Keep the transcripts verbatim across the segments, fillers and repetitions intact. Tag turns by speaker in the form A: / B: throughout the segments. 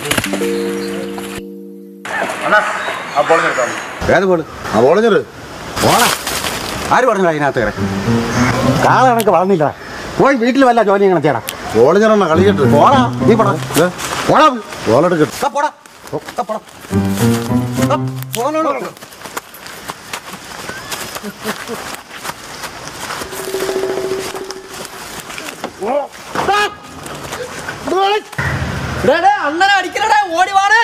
A: ഏത് ബോള്? ആ ബോളഞ്ഞത് ഓണാ. ആര് പറഞ്ഞു അതിനകത്ത് കയറി? കാള കണക്ക് വളർന്നില്ല. പോയി വീട്ടിൽ വല്ല ജോലി ഇങ്ങനെ ചെയ്യണം. ബോളഞ്ഞെണ്ണ കളിക്കട്ട്. പോടാ നീ പോടാ. പോടാ ബോളെടുക്കട്ടെ. പോടാ പോടാ പോണോ.
B: അണ്ണനെ അടിക്കണേ, ഓടി വാടേ.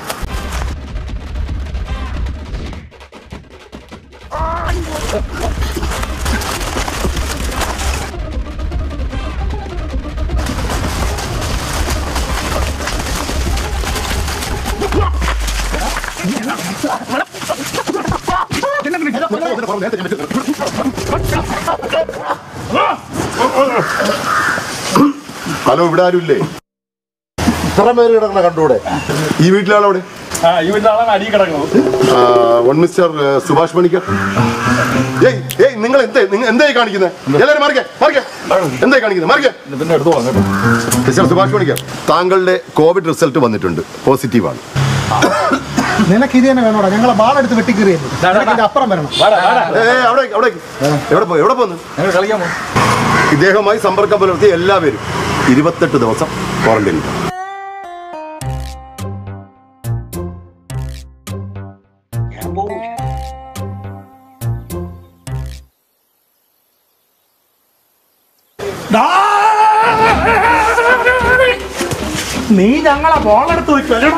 C: ഹലോ, ഇവിടെ ആരുമില്ലേ? ഇത്ര പേര് കിടക്കണ കണ്ടൂടെ? ഈ വീട്ടിലാളവിടെ വൺ മിസ്റ്റർ സുഭാഷ് പണിക്കർ. ഏയ് ഏയ് നിങ്ങൾ എന്തേ നിങ്ങൾ എന്തായി കാണിക്കുന്നത്? എല്ലാവരും മാറിക്കേ മാറിക്കേ. എന്തായി കാണിക്കുന്നത്? മാറിക്കേ. മിസ്റ്റർ സുഭാഷ് പണിക്കർ, താങ്കളുടെ കോവിഡ് റിസൾട്ട് വന്നിട്ടുണ്ട്. പോസിറ്റീവാണ്.
D: നിനക്ക് ഇത് തന്നെ വേണോടാ? ഞങ്ങളെ ബാളെടുത്ത് വെട്ടിക്കറിയല്ലേ? അപ്പുറം വരണം.
C: അവിടെ അവിടെ എവിടെ പോയി എവിടെ പോന്ന്? ഇദ്ദേഹവുമായി സമ്പർക്കം പുലർത്തിയ എല്ലാവരും ഇരുപത്തെട്ട് ദിവസം ക്വാറന്റൈനിൽ.
D: നീ ഞങ്ങളെ ബോളെടുത്ത് വെക്കോ.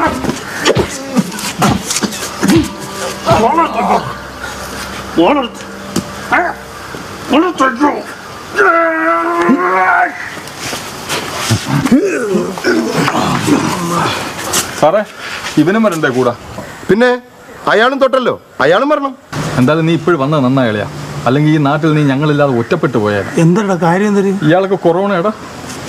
E: സാറേ, ഇവനും വരണ്ടേ കൂടാ?
C: പിന്നെ അയാളും തൊട്ടല്ലോ, അയാളും വരണം.
E: എന്തായാലും നീ ഇപ്പോഴും വന്നത് നന്നായിളയാ. അല്ലെങ്കിൽ ഈ നാട്ടിൽ നീ ഞങ്ങളില്ലാതെ ഒറ്റപ്പെട്ടു പോയാൽ.
D: എന്താ കാര്യം?
E: ഇയാൾക്ക് കൊറോണ എടാ.